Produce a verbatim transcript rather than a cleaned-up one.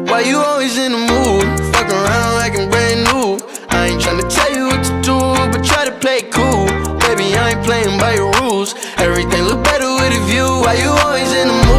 Why you always in the mood? Fuck around like I'm brand new. I ain't tryna tell you what to do, but try to play it cool. Baby, I ain't playing by your rules. Everything look better with a view. Why you always in the mood?